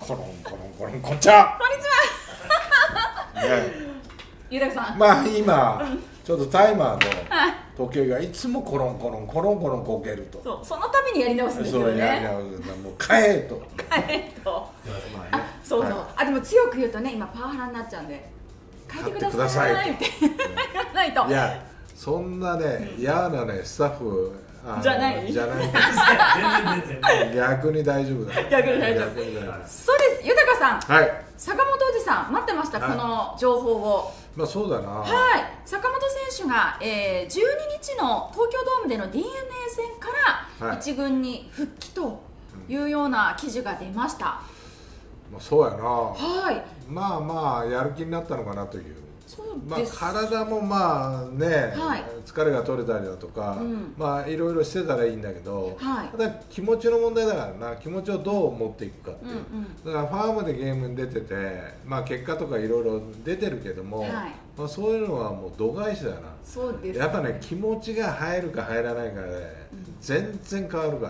コロンコロンコロンこんにちは。 こんにちは。 ね、 豊さん。 まあ今、ちょっとタイマーの時計がいつもコロンコロンコロンコロンこけると。 そう、そのためにやり直すんですよね。 そうやり直す。もう変えと。 変えと。 まあね、 そうそう。 はい、 あ、でも強く言うとね、今パワハラになっちゃうんで。変えてくださいって言わないと。 いや、そんなね、嫌なね、スタッフじゃないじゃない。 全然逆に大丈夫だ。 逆に大丈夫。そうです。豊さん。 はい。 坂本おじさん待ってました、この情報を。 まあそうだな。 はい。坂本選手が、12日の東京ドームでの DNA 戦から一軍に復帰というような記事が出ました。 まあそうやな。 はい。 まあまあやる気になったのかなという。 そうです。 体もまあね、 はい、 疲れが取れたりだとか、まあいろいろしてたらいいんだけど、 はい、 ただ気持ちの問題だからな。気持ちをどう持っていくかっていう、だからファームでゲームに出てて、まあ結果とかいろいろ出てるけども、はい、まあそういうのはもう度外視だな。 そうです、ね、 やっぱね、気持ちが入るか入らないかで、全然変わるから、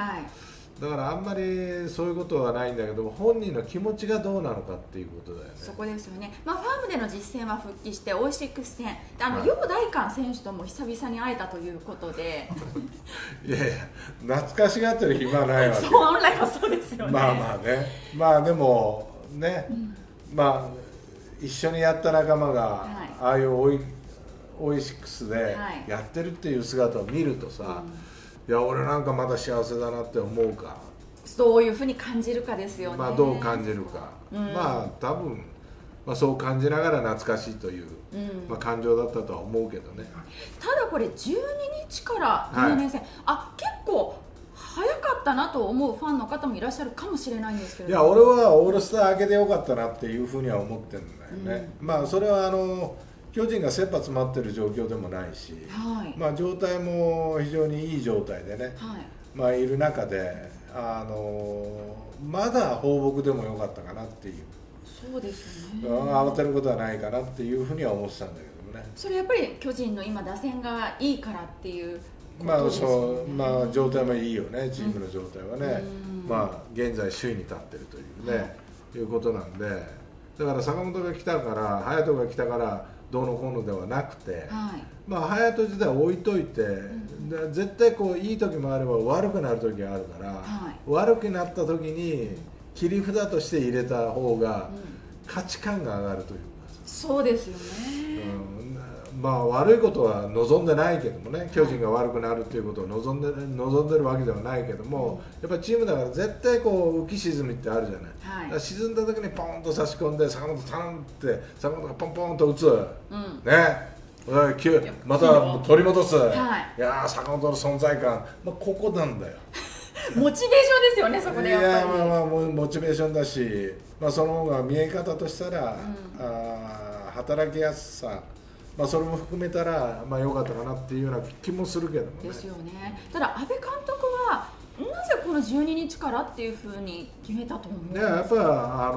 はい、だからあんまりそういうことはないんだけど、本人の気持ちがどうなのかっていうことだよね。 そこですよね。まあ、ファームでの実戦は復帰してオイシックス戦、楊大寛選手とも久々に会えたということでいやいや、懐かしがってる暇はないわけ。 そう、本来はそうですよね。 まあまあね、まあでもね、まあ一緒にやった仲間が、ああいうオイシックスでやってるっていう姿を見るとさ、いや俺なんかまだ幸せだなって思うか、 どういうふうに感じるかですよね。 まあどう感じるか、まあ多分、まあ、そう感じながら懐かしいという、まあ、感情だったとは思うけどね。 ただこれ12日から10年戦、結構早かったなと思うファンの方もいらっしゃるかもしれないんですけれども、 いや俺はオールスター明けでよかったなっていうふうには思ってるんだよね。まあそれは巨人が切羽詰まってる状況でもないし、まあ状態も非常にいい状態でね、まあいる中でまだ放牧でもよかったかなっていう。 そうですよね。 慌てることはないかなっていうふうには思ってたんだけどもね。 それやっぱり巨人の今打線がいいからっていうまあそう、まあ状態もいいよね、チームの状態はね。まあ現在首位に立ってるというね、いうことなんで、だから坂本が来たから隼人が来たからどうのこうのではなくて、まあ隼人自体置いといて、絶対こういい時もあれば悪くなる時があるから、悪くなった時に切り札として入れた方が価値観が上がるというか。 そうですよね。 まあ悪いことは望んでないけどもね、巨人が悪くなるということを望んでるわけではないけども、やっぱりチームだから絶対こう浮き沈みってあるじゃない、だから沈んだ時にポンと差し込んで坂本頼むって坂本がポンポンと打つ、ね、また取り戻す、いや坂本の存在感、まあ、ここなんだよモチベーションですよね、そこでやっぱり。 いやまあモチベーションだし、まあ、その方が見え方としたら、働きやすさ、まあそれも含めたらまあ良かったかなっていうような気もするけどもね。 ですよね。ただ阿部監督はなぜこの12日からっていうふうに決めたと思うんですか。 やっぱ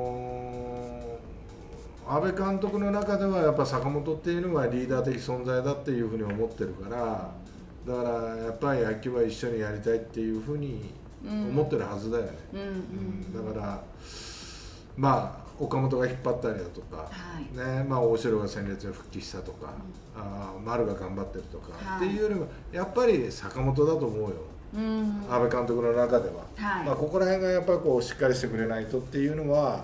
阿部監督の中ではやっぱ坂本っていうのはリーダー的存在だっていうふうに思ってるから、だからやっぱり野球は一緒にやりたいっていうふうに思ってるはずだよね。だからまあ岡本が引っ張ったりだとか、まあ大城が戦列に復帰したとか、丸が頑張ってるとか、っていうよりもやっぱり坂本だと思うよ、阿部監督の中では。まあここら辺がやっぱりこうしっかりしてくれないとっていうのは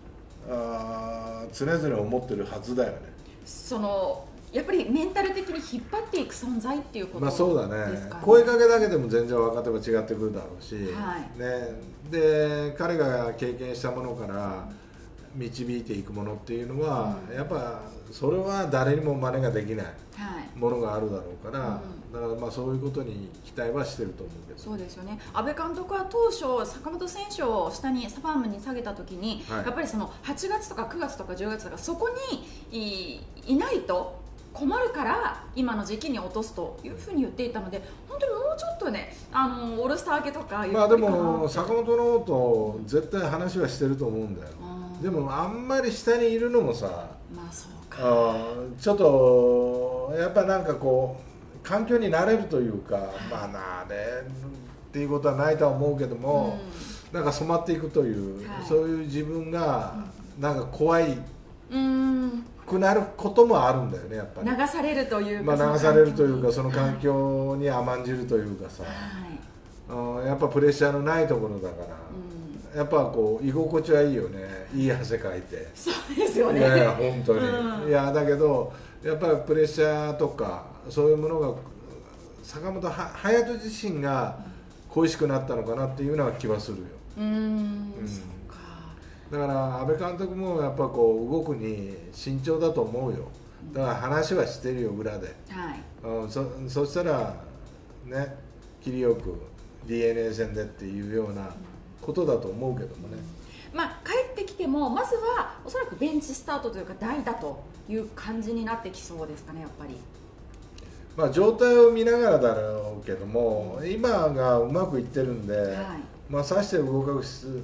常々思ってるはずだよね。 やっぱりメンタル的に引っ張っていく存在っていうことですかね。 まあそうだね。声かけだけでも全然若手は違ってくるだろうし、で彼が経験したものから導いていくものっていうのは、やっぱそれは誰にも真似ができないものがあるだろうから、だからまあそういうことに期待はしてると思うけど。 そうですよね。阿部監督は当初坂本選手を下にファームに下げた時に、やっぱりその8月とか9月とか10月とかそこにいないと困るから今の時期に落とすというふうに言っていたので、本当にもうちょっとね、オールスター明けとかまあでも坂本のと絶対話はしてると思うんだよ。でもあんまり下にいるのもさ、 まあそうか、 ちょっとやっぱなんかこう環境に慣れるというか、まあ慣れるっていうことはないとは思うけども、 なんか染まっていくという、 はい、 そういう自分がなんか怖いくなることもあるんだよね、やっぱり。 流されるというか、 流されるというか、その環境に甘んじるというかさ、はい、やっぱプレッシャーのないところだから、やっぱこう居心地はいいよね、いい汗かいて。 そうですよね。 いやいや本当に、いやだけどやっぱりプレッシャーとかそういうものが坂本勇人自身が恋しくなったのかなっていうような気はするよ。 そうか。 だから阿部監督もやっぱこう動くに慎重だと思うよ。だから話はしてるよ裏で、はい、そしたらね切りよく DNA 戦でっていうようなことだと思うけどもね、 まあ、帰ってきてもまずはおそらくベンチスタートというか代打という感じになってきそうですかね、やっぱり。 まあ、状態を見ながらだろうけども、今がうまくいってるんで、はい、まあ、さして動か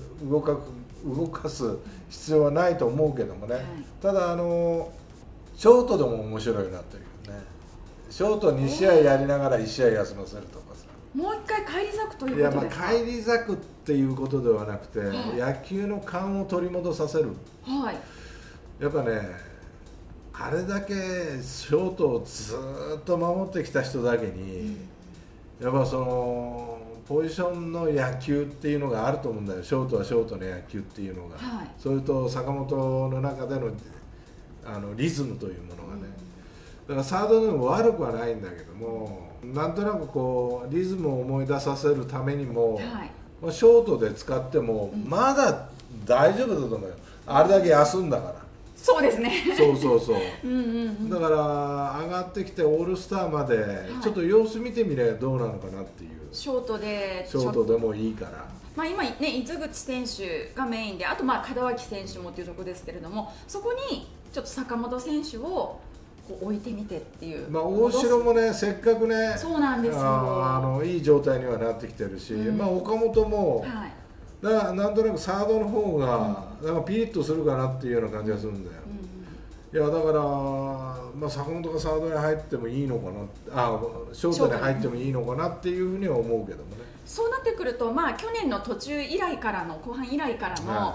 す必要はないと思うけどもね、はい、ただショートでも面白いなというね、ショート2試合やりながら1試合休ませるとかさ、 もう一回返り咲くということですか。 いや、まあ返り咲くっていうことではなくて、はい、野球の勘を取り戻させる、はい、やっぱねあれだけショートをずっと守ってきた人だけに、やっぱそのポジションの野球っていうのがあると思うんだよ。ショートはショートの野球っていうのが、はい、それと坂本の中でのリズムというものがね、だからサードでも悪くはないんだけども、なんとなくこうリズムを思い出させるためにも、はい、まあ、ショートで使ってもまだ大丈夫だと思うよ、あれだけ休んだから。 そうですね。 そうだから上がってきてオールスターまでちょっと様子見てみればどうなのかなっていう、 ショートでもいいから、 まあ、今ね糸口選手がメインで、あとまあ門脇選手もっていうところですけれども、そこにちょっと坂本選手をこう置いてみてっていう、 まあ、大城もねせっかくね、 そうなんですよ、 いい状態にはなってきてるし、まあ、岡本も、はい、だからなんとなくサードの方がなんかピリッとするかなっていうような感じがするんだよ、いやだから、まあ、坂本がサードに入ってもいいのかな、ショートに入ってもいいのかなっていうふうには思うけどもね。 そうなってくると、まあ、去年の途中以来からの後半以来からの、はい、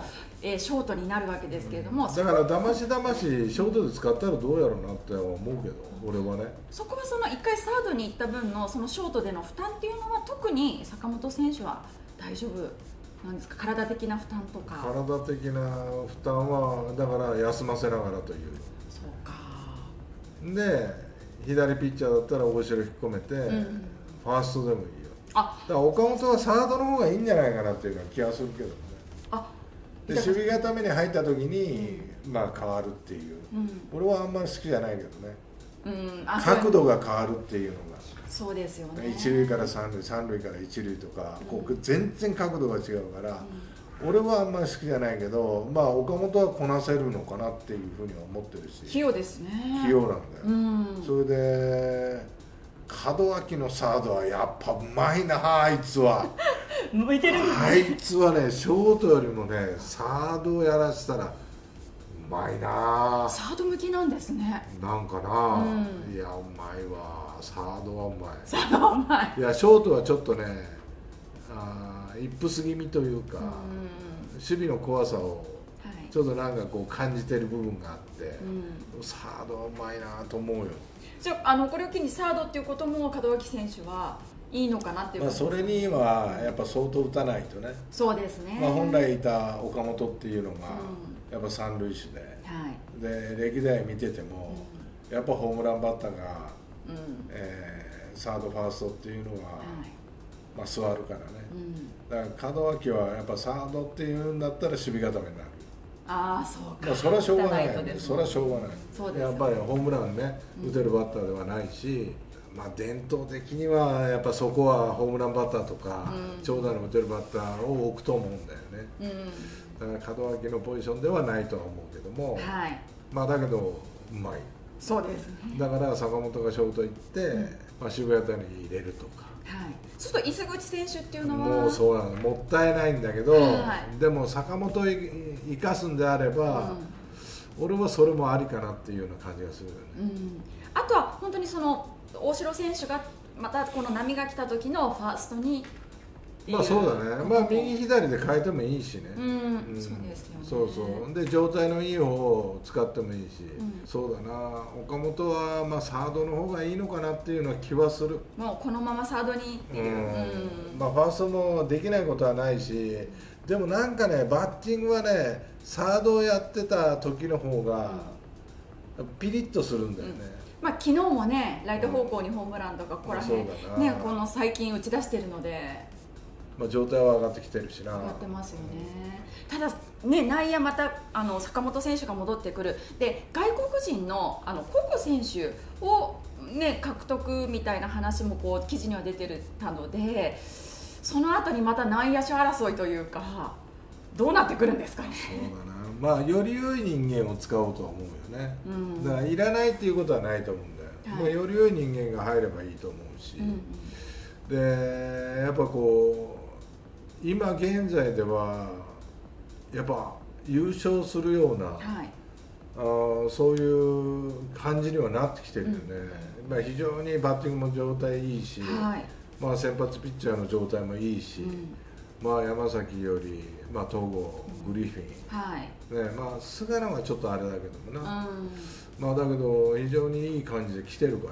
ショートになるわけですけれども、 だからだましショートで使ったらどうやろうなって思うけど、俺はね。そこはその1回サードに行った分のそのショートでの負担っていうのは特に坂本選手は大丈夫なんですか。体的な負担とか。 体的な負担はだから休ませながらという。 そうか。 で左ピッチャーだったら大城引っ込めて、ファーストでもいいよ。だから岡本はサードの方がいいんじゃないかなっていう気がするけどね。で守備固めに入った時に、まあ変わるっていう、俺はあんまり好きじゃないけどね、角度が変わるっていうのが。 そうですよね。 一塁から三塁、三塁から一塁とか、こう全然角度が違うから、俺はあんまり好きじゃないけど、まあ岡本はこなせるのかなっていうふうには思ってるし。 器用ですね。 器用なんだよ。それで門脇のサードはやっぱうまいな、あいつは。 向いてるんですね。 あいつはね、ショートよりもね、サードをやらせたらうまいな。 サード向きなんですね。 なんかな、いやうまいわ。サードはうまい。 サードはうまい。 いやショートはちょっとね、イップス気味というか、守備の怖さをちょっとなんかこう感じてる部分があって、サードはうまいなと思うよ。 じゃあこれを機にサードっていうことも門脇選手はいいのかなっていうことですか。 それにはやっぱ相当打たないとね。 そうですね。 本来いた岡本っていうのがやっぱ三塁手で、で歴代見てても、やっぱホームランバッターが、サードファーストっていうのは、まあ座るからね、だから門脇はやっぱサードっていうんだったら守備固めになる。 そうか。 それはしょうがないよね。それはしょうがない。 そうですね。 やっぱりホームランね、打てるバッターではないし、まあ伝統的にはやっぱそこはホームランバッターとか、長打の打てるバッターを置くと思うんだよね。だから門脇のポジションではないとは思うけども、まあだけどうまい。 そうですね。 だから坂本がショート行って、まあ渋谷谷に入れるとか。 ちょっと磯口選手っていうのはもうそうなの、もったいないんだけど、でも坂本を生かすんであれば、俺はそれもありかなっていうような感じがするよね。 あとは本当にその大城選手がまたこの波が来た時のファーストにっていう。 まあそうだね、まあ右左で変えてもいいしね、 そうですよね。 そうそうで状態のいい方を使ってもいいし、そうだな、岡本はまあサードの方がいいのかなっていうのは気はする。 もうこのままサードにっていう、 まあファーストもできないことはないし、でもなんかねバッティングはねサードをやってた時の方がピリッとするんだよね、 まあ昨日もねライト方向にホームランとかここら辺ね、この最近打ち出してるので、 まあ状態は上がってきてるしな。 上がってますよね。ただね、内野また坂本選手が戻ってくるで、外国人のココ選手をね獲得みたいな話もこう記事には出てたので、その後にまた内野手争いというかどうなってくるんですかね。 そうだな、まあより良い人間を使おうとは思うよね、だからいらないっていうことはないと思うんだよ、まあ、より良い人間が入ればいいと思うし、でやっぱこう今現在ではやっぱ優勝するような、そういう感じにはなってきてるよね、まあ、非常にバッティングも状態いいし、まあ、先発ピッチャーの状態もいいし、まあ、山崎より、まあ、東郷、グリフィン、ね、まあ、菅野はちょっとあれだけどもな、まあ、だけど非常にいい感じで来てるから、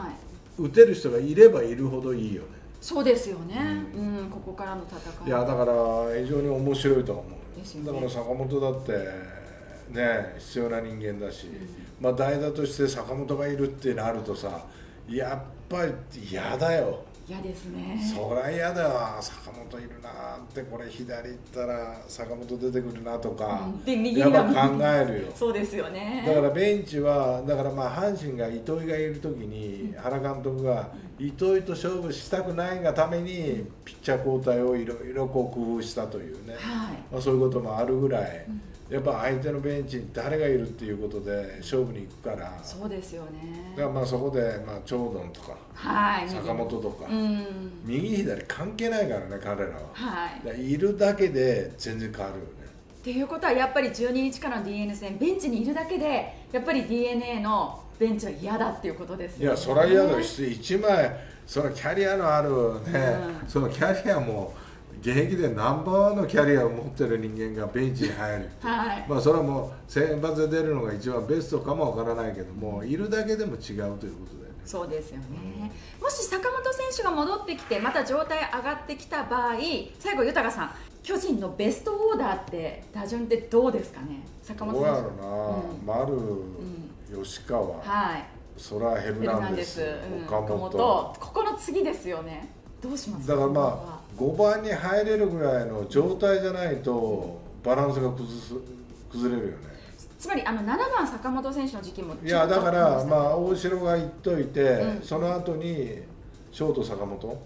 打てる人がいればいるほどいいよね。 そうですよね、ここからの戦い。 いやだから非常に面白いと思うですよ、ね、だから坂本だってね必要な人間だし、まあ、代打として坂本がいるってなるとさ、やっぱり嫌だよ。 嫌ですね。 そりゃ嫌だよ、坂本いるなって、これ左行ったら坂本出てくるなとか、 で右やっぱ考えるよ。 そうですよね。 だからベンチはだからまあ阪神が糸井がいる時に原監督が糸井と勝負したくないがためにピッチャー交代をいろいろこう工夫したというね、まあそういうこともあるぐらい。やっぱ相手のベンチに誰がいるっていうことで勝負に行くから。そうですよね。だからまあそこでまあ長野とか、坂本とか、右左関係ないからね彼らは。いるだけで全然変わるよね。 っていうことはやっぱり12日からの DNA 戦ベンチにいるだけでやっぱり DNA のベンチは嫌だっていうことですよね。 いやそりゃ嫌だよ。1枚そのキャリアのあるね、そのキャリアも現役でナンバーワンのキャリアを持ってる人間がベンチに入る、まあそれはもう先発で出るのが一番ベストかもわからないけども、いるだけでも違うということだよね。 そうですよね、もし坂本選手が戻ってきてまた状態上がってきた場合、最後豊さん、巨人のベストオーダーって打順ってどうですかね。坂本選手どうやろな、丸、吉川、そらヘルナンデス、岡本、 ここの次ですよね。どうしますか。 だからまあ5番に入れるぐらいの状態じゃないとバランスが崩れるよね。 つまり7番坂本選手の時期もいやだからまあ大城がいっといて、その後にショート坂本、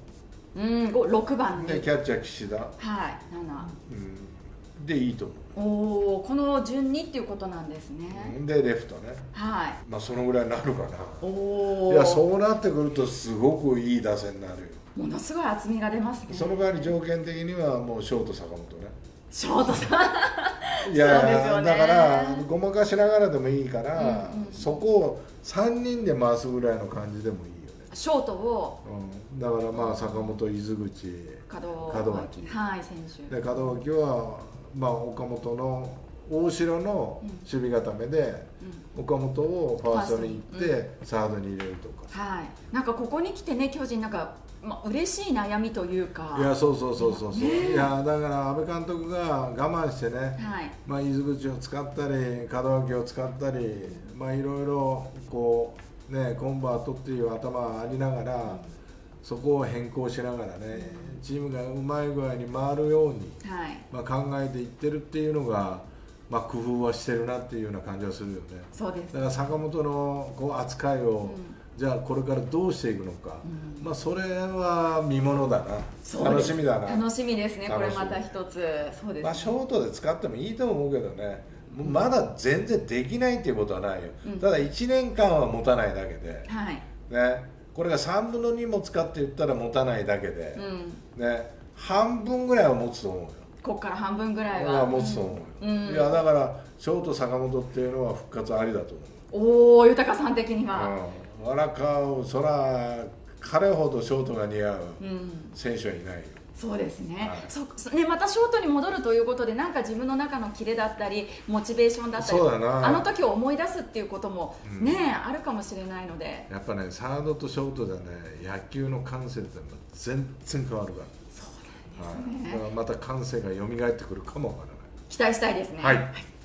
6番でキャッチャー岸田、7、でいいと思う。この順にっていうことなんですね。 でレフトね、まあそのぐらいになるかな。いやそうなってくるとすごくいい打線になるよ。 ものすごい厚みが出ますね。 その代わり条件的にはもうショート坂本ね。 ショートさんいやだからごまかしながらでもいいから、そこを3人で回すぐらいの感じでもいいよね。 ショートを、 だからまあ坂本、伊豆口、門脇、 選手で門脇はまあ岡本の大城の守備固めで、岡本をファーストに行ってサードに入れるとか、 なんかここに来てね、巨人なんか嬉しい悩みというか。 いやそう、いやだから阿部監督が我慢してね、まあ伊豆口を使ったり門脇を使ったり、まあいろいろこうねコンバートっていう頭ありながら、そこを変更しながらね、チームがうまい具合に回るように、まあ考えていってるっていうのが、まあ工夫はしてるなっていうような感じはするよね。 そうです。 だから坂本のこう扱いを、じゃあこれからどうしていくのか、まあそれは見ものだな。楽しみだな。 楽しみですね。これまた一つ。そうですね。 まあショートで使ってもいいと思うけどね。まだ全然できないっていうことはないよ。ただ1年間は持たないだけで。ね。これが3分の2も使って言ったら持たないだけで。ね。半分ぐらいは持つと思うよ。 ここから半分ぐらいは持つと思うよ。いやだからショート坂本っていうのは復活ありだと思う。 おお、豊さん的には。 そら彼ほどショートが似合う選手はいないよ。 そうですね、 はいね、またショートに戻るということで、なんか自分の中のキレだったりモチベーションだったり、 そうだな、 あの時を思い出すっていうこともね、あるかもしれないので、 やっぱね、サードとショートでね、野球の感性って全然変わるから。 そうなんですね、 はい、だからまた感性が蘇ってくるかもわからない。 期待したいですね。 はい。